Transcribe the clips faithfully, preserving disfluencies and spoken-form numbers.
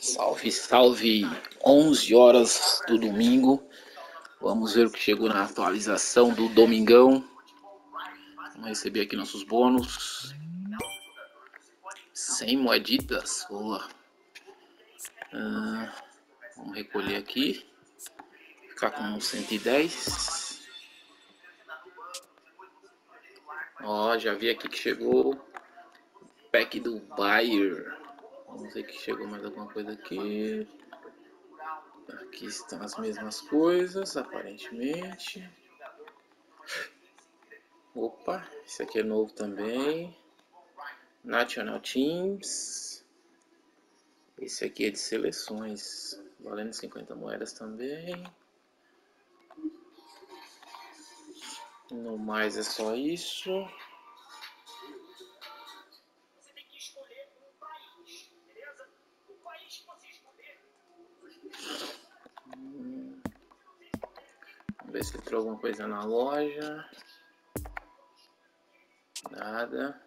Salve, salve! onze horas do domingo. Vamos ver o que chegou na atualização do domingão. Vamos receber aqui nossos bônus. cem moeditas, boa. Ah, vamos recolher aqui. Ficar com cento e dez. Ó, já vi aqui que chegou o pack do Bayer. Vamos ver que chegou mais alguma coisa aqui. Aqui estão as mesmas coisas, aparentemente. Opa, esse aqui é novo também. National Teams. Esse aqui é de seleções, valendo cinquenta moedas também. No mais é só isso. Hum. Vamos ver se entrou alguma coisa na loja. Nada.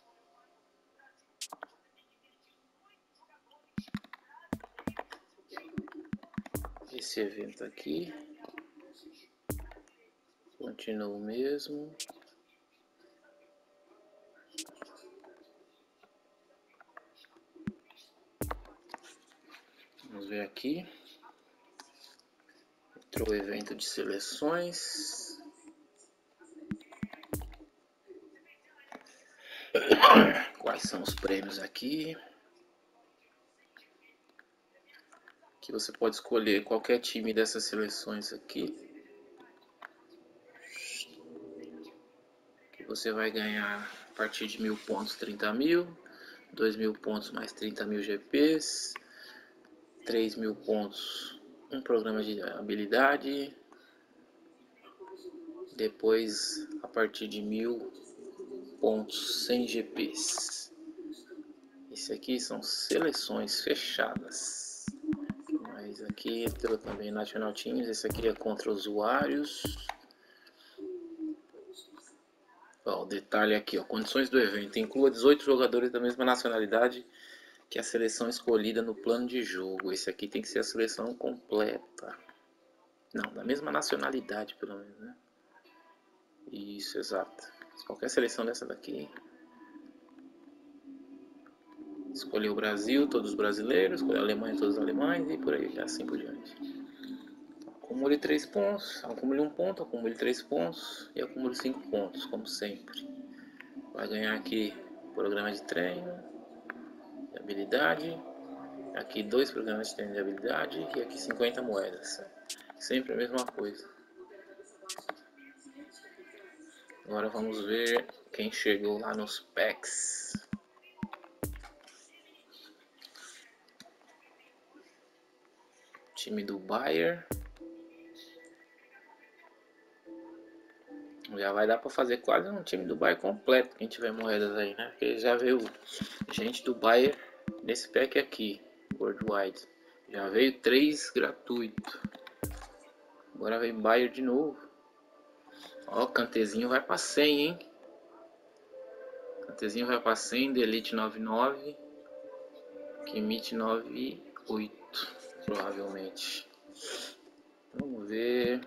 Esse evento aqui continua o mesmo. Vamos ver aqui. Entrou o evento de seleções. Quais são os prêmios aqui? Que você pode escolher qualquer time dessas seleções aqui. Que você vai ganhar a partir de mil pontos, trinta mil. dois mil pontos mais trinta mil G Ps. três mil pontos, um programa de habilidade. Depois, a partir de mil pontos, cem G Ps. Esse aqui são seleções fechadas. Mas aqui entrou também National Teams. Esse aqui é contra usuários. Ó, o detalhe aqui, ó, condições do evento. Inclua dezoito jogadores da mesma nacionalidade que a seleção escolhida no plano de jogo. Esse aqui tem que ser a seleção completa. Não, da mesma nacionalidade, pelo menos, né? Isso, exato. Qualquer seleção dessa daqui. Escolher o Brasil, todos os brasileiros. Escolher a Alemanha, todos os alemães. E por aí, assim por diante. Acumule três pontos. Acumule um ponto, acumule três pontos. E acumule cinco pontos, como sempre. Vai ganhar aqui programa de treino. De habilidade. Aqui dois programas de treino de habilidade. E aqui cinquenta moedas. Sempre a mesma coisa. Agora vamos ver quem chegou lá nos packs. Time do Bayer. Já vai dar para fazer quase um time do Bayer completo, quem tiver moedas aí, né? Porque já veio gente do Bayer nesse pack aqui, Worldwide. Já veio três gratuito. Agora vem Bayer de novo. Ó, Kantezinho vai para cem, hein? Kantezinho vai para cem, Delete noventa e nove, Kimmich noventa e oito, provavelmente. Vamos ver.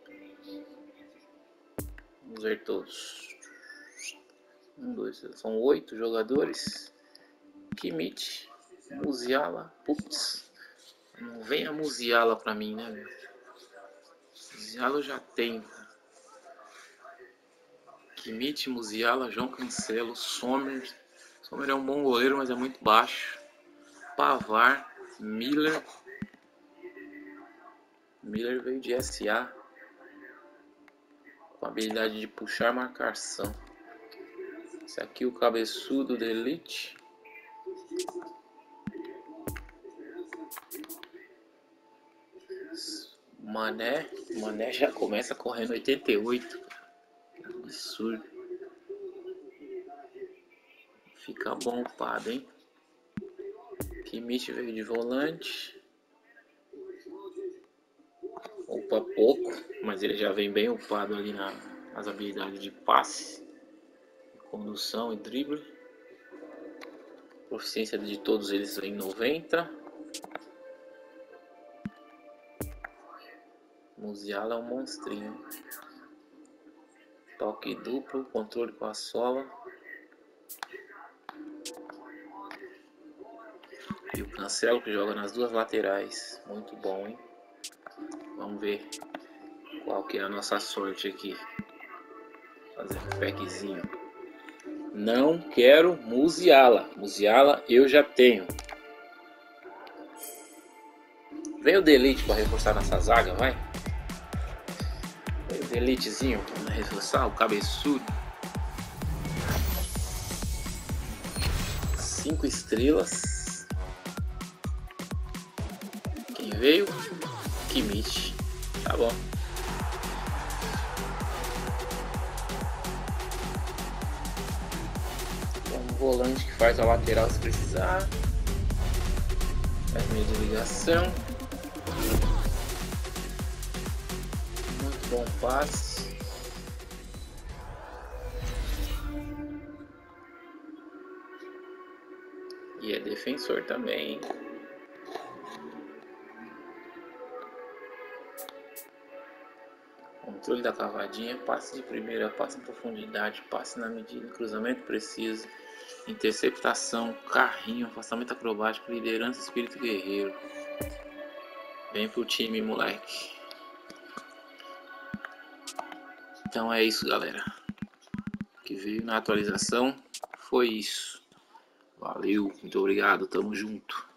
Vamos ver todos. Um, dois, são oito jogadores. Kimmich, Musiala, putz. Não vem a Musiala pra mim, né, meu? Musiala eu já tenho. Kimmich, Musiala, João Cancelo, Sommer. Sommer é um bom goleiro, mas é muito baixo. Pavard, Miller. Miller veio de S A. Com a habilidade de puxar marcação. Esse aqui é o cabeçudo da Elite. Mané. Mané já começa correndo oitenta e oito. Absurdo. Fica bom upado, hein? Kimmich veio de volante. Upa pouco, mas ele já vem bem upado ali na, nas habilidades de passe, condução e drible. Proficiência de todos eles em noventa. Musiala é um monstrinho. Toque duplo, controle com a sola. E o Cancelo que joga nas duas laterais. Muito bom, hein? Vamos ver qual que é a nossa sorte aqui. Fazer um packzinho. Não quero Musiala. Musiala eu já tenho. Vem o Delite para reforçar nossa zaga, vai. Vem o Delitezinho para reforçar o cabeçudo. Cinco estrelas. Quem veio? Kimmich. Tá bom. Um volante que faz a lateral se precisar. Faz meio de ligação. Muito bom passe. E é defensor também. Controle da cavadinha, passe de primeira, passe em profundidade, passe na medida, cruzamento preciso, interceptação, carrinho, afastamento acrobático, liderança, espírito guerreiro. Vem pro time, moleque. Então é isso, galera. O que veio na atualização foi isso. Valeu, muito obrigado, tamo junto.